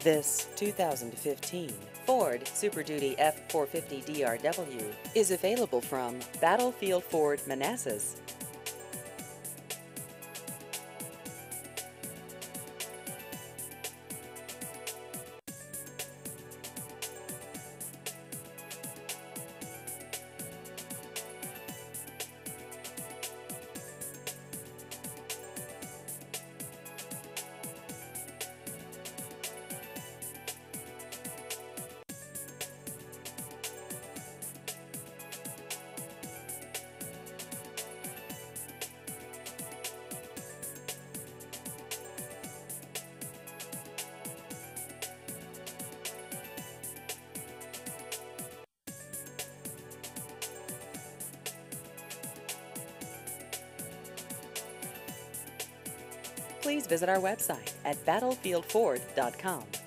This 2015 Ford Super Duty F450 DRW is available from Battlefield Ford Manassas. Please visit our website at battlefieldford.com.